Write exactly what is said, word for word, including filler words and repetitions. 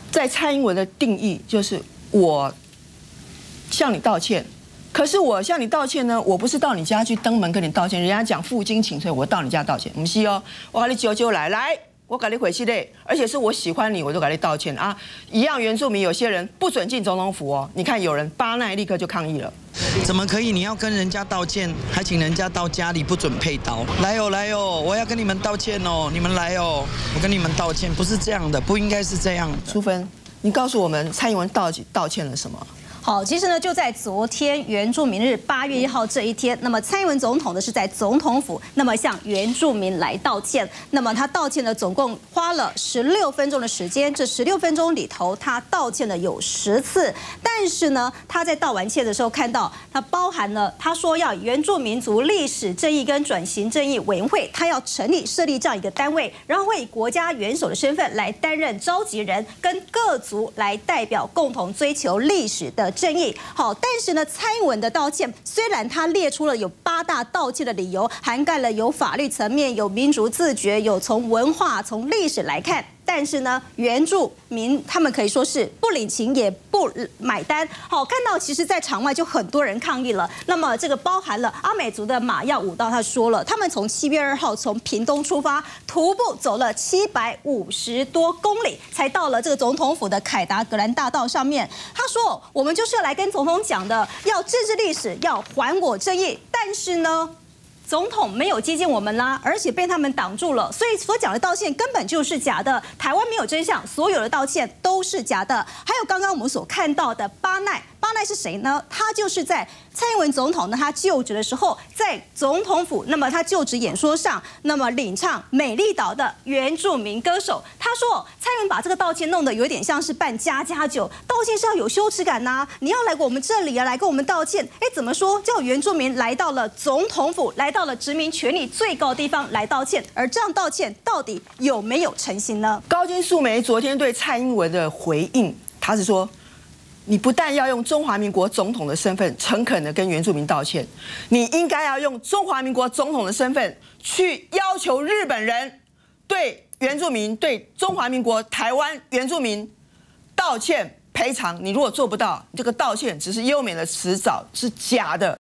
在蔡英文的定义就是我向你道歉。 可是我向你道歉呢，我不是到你家去登门跟你道歉，人家讲负荆请罪，我到你家道歉，不是哦，我把你揪揪来，来，我给你回去嘞，而且是我喜欢你，我就给你道歉啊。一样原住民有些人不准进总统府哦，你看有人巴奈立刻就抗议了， 怎么可以？你要跟人家道歉，还请人家到家里不准配刀？来哦来哦，我要跟你们道歉哦，你们来哦，我跟你们道歉，不是这样的，不应该是这样的。 淑芬，你告诉我们蔡英文到底道歉了什么？ 好，其实呢，就在昨天原住民日八月一号这一天，那么蔡英文总统呢是在总统府，那么向原住民来道歉。那么他道歉呢，总共花了十六分钟的时间。这十六分钟里头，他道歉了有十次。但是呢，他在道完歉的时候，看到他包含了他说要原住民族历史正义跟转型正义委员会，他要成立设立这样一个单位，然后会以国家元首的身份来担任召集人，跟各族来代表共同追求历史的 正义好，但是呢，蔡英文的道歉虽然他列出了有八大道歉的理由，涵盖了有法律层面、有民族自觉、有从文化、从历史来看。 但是呢，原住民他们可以说是不领情也不买单。好，看到其实，在场外就很多人抗议了。那么这个包含了阿美族的马耀武道，他说了，他们从七月二号从屏东出发，徒步走了七百五十多公里，才到了这个总统府的凯达格兰大道上面。他说，我们就是要来跟总统讲的，要自治历史，要还我正义。但是呢， 总统没有接近我们啦，而且被他们挡住了，所以所讲的道歉根本就是假的。台湾没有真相，所有的道歉都是假的。还有刚刚我们所看到的巴奈，巴奈是谁呢？他就是在蔡英文总统呢他就职的时候，在总统府，那么他就职演说上，那么领唱《美丽岛》的原住民歌手。他说，蔡英文把这个道歉弄得有点像是办家家酒，道歉是要有羞耻感呐、啊，你要来过我们这里啊，来跟我们道歉。哎，怎么说？叫原住民来到了总统府，来到 到了殖民权力最高的地方来道歉，而这样道歉到底有没有诚心呢？ 高金素梅昨天对蔡英文的回应，他是说，你不但要用中华民国总统的身份诚恳的跟原住民道歉，你应该要用中华民国总统的身份去要求日本人对原住民、对中华民国台湾原住民道歉赔偿。你如果做不到，你这个道歉只是优美的辞藻，是假的。